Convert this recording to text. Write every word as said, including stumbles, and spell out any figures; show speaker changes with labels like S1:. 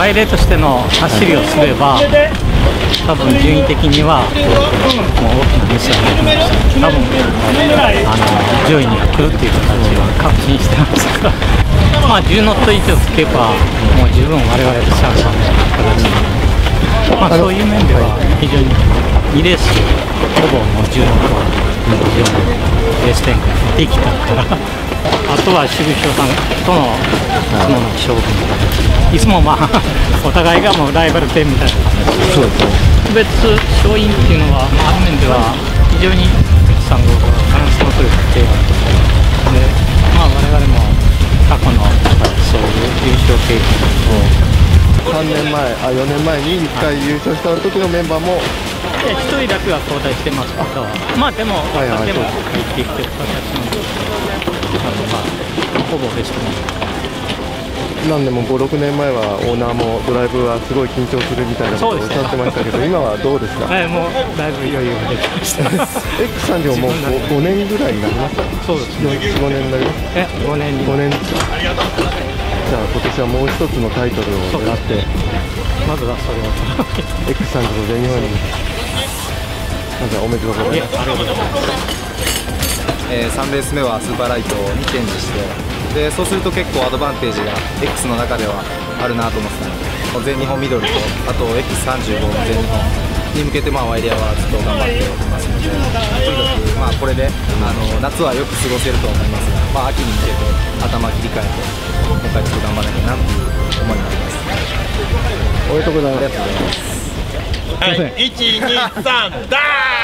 S1: 大例としての走りをすれば、多分順位的にはもう大きなミスはないと思います。多分あの上位には来るっていう形は確信してますから、まあじゅうノット以上つけばもう十分我々とチャンスはない形なので、まあそういう面では非常ににレースほぼもうじゅうノットは非常にレース展開できたから。あとは渋翔さんとのいつもの勝負みたいな、いつもまあお互いがもうライバル店みたいな形で、そうですね、特別勝因っていうのは、まあ、ある面では非常にさん号がバランスの取れた競馬で、まあ、我々も過去のそういう優勝経験を
S2: さんねんまえ、あよねんまえにいっかい優勝した時のメンバーも
S1: ひとりだけは交代してますけど、まあでも、
S2: はいはい、
S1: でも入ってきてる形なので、あのまあほぼベスト
S2: なんでもご、ろくねんまえはオーナーもドライブはすごい緊張するみたいなことをおっしゃってましたけど、今はどうですか？
S1: はい、もうだいぶ余裕ができました。
S2: エックスさんじゅう ももうごねんぐらいになりました。
S1: そうですね。
S2: よん、ごねんになります。
S1: え、ごねんに。
S2: ごねん。じゃあ今年はもう一つのタイトルを狙って、
S1: まずはそれを
S2: エックスさんじゅう の全日本にまずはおめでとうございます。
S1: ありがとうございます。
S3: えー、さんレース目はスーパーライトにチェンジして、でそうすると結構アドバンテージが X の中ではあるなと思ってたので、全日本ミドルとあと エックスさんじゅうご の全日本に向けて、まあワイヤーはずっと頑張っていますので、とにかくまあこれであの夏はよく過ごせると思いますが、まあ、秋に向けて頭切り替えてもう一回ちょっと頑張らなきゃなという思いになります。
S2: おめでとうございます。
S3: ありがとうございます。
S4: はい、いち、に、さん、ダー